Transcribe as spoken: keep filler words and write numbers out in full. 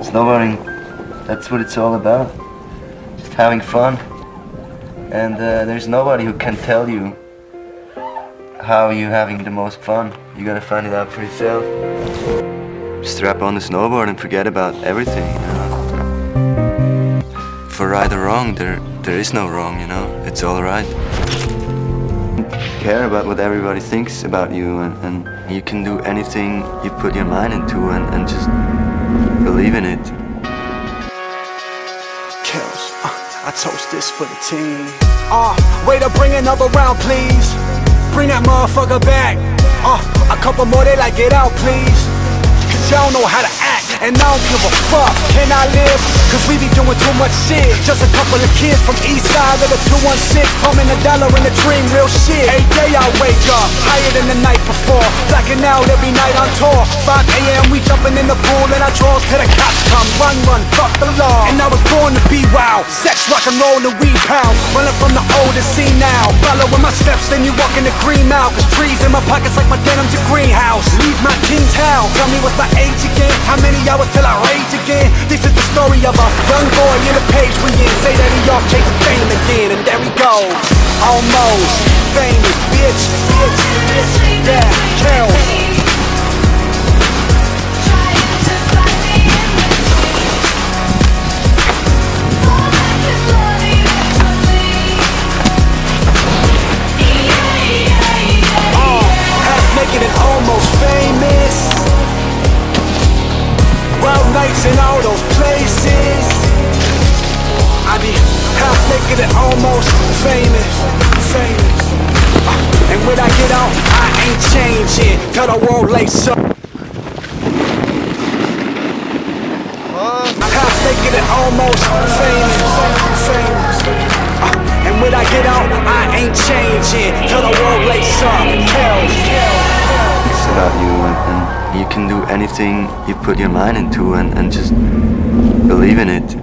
Snowboarding, that's what it's all about. Just having fun. And uh, there's nobody who can tell you how you're having the most fun. You gotta find it out for yourself. Strap on the snowboard and forget about everything, you know. For right or wrong, there there is no wrong, you know. It's all right. Care about what everybody thinks about you, and, and you can do anything you put your mind into, and, and just believe in it. Kills. Uh, I toast this for the team. Uh, way to bring another round, please. Bring that motherfucker back. Uh, a couple more, they like, get out, please. Cause y'all know how to act, and I don't give a fuck. Can I live? Cause we be doing too much shit. Just a couple of kids from east side of the two one six, pumping a dollar in the dream, real shit. Every day I wake up, higher than the night before. Blacking out every night on tour. five A M we jumping in the pool, and I draws till the cops come. Run, run, fuck the law. And I was born to be wild. Sex, rock and roll, and weed pound. Running from the old to see now. Following my steps, then you walk in the green mouth. Cause trees in my pockets like my denim's a greenhouse. Leave my team's house. Tell me what's my age again? How many hours till I rage again? This is the story of a young boy in a page we in. Say that he off chasing fame again, and there he goes. Almost famous, bitch, bitch, bitch. Yeah, kills. In all those places, I be half naked and almost famous, famous. Uh, and when I get out, I ain't changing. Tell the world lace up. Uh, half naked and almost famous, famous. Uh, and when I get out, I ain't changing. Tell the world lace up. Kills. It's about you, and, and you can do anything you put your mind into, and, and just believe in it.